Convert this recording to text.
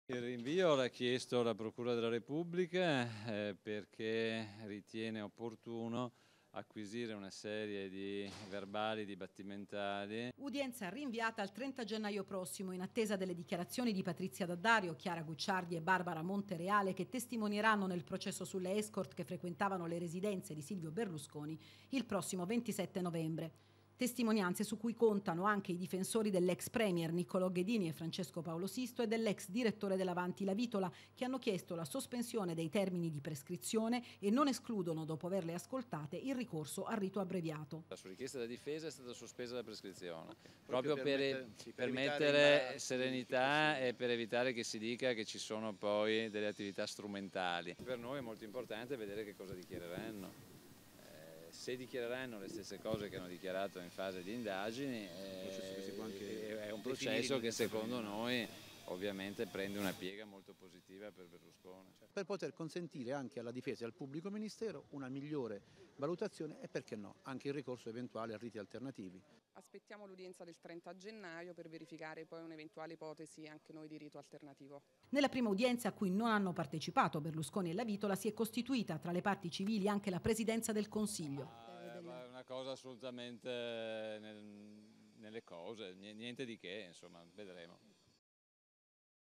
Il rinvio l'ha chiesto la Procura della Repubblica perché ritiene opportuno acquisire una serie di verbali dibattimentali. Udienza rinviata al 30 gennaio prossimo in attesa delle dichiarazioni di Patrizia D'Addario, Chiara Gucciardi e Barbara Montereale, che testimonieranno nel processo sulle escort che frequentavano le residenze di Silvio Berlusconi il prossimo 27 novembre. Testimonianze su cui contano anche i difensori dell'ex premier Niccolò Ghedini e Francesco Paolo Sisto e dell'ex direttore dell'Avanti La Vitola, che hanno chiesto la sospensione dei termini di prescrizione e non escludono, dopo averle ascoltate, il ricorso al rito abbreviato. Su richiesta della difesa è stata sospesa la prescrizione, proprio per mettere serenità e per evitare che si dica che ci sono poi delle attività strumentali. Per noi è molto importante vedere che cosa dichiareranno. Se dichiareranno le stesse cose che hanno dichiarato in fase di indagini, è un processo che secondo noi ovviamente prende una piega molto positiva per Berlusconi. Per poter consentire anche alla difesa e al pubblico ministero una migliore valutazione e, perché no, anche il ricorso eventuale a riti alternativi. Aspettiamo l'udienza del 30 gennaio per verificare poi un'eventuale ipotesi anche noi di rito alternativo. Nella prima udienza, a cui non hanno partecipato Berlusconi e La Vitola, si è costituita tra le parti civili anche la Presidenza del Consiglio. È una cosa assolutamente nelle cose, niente di che, insomma, vedremo.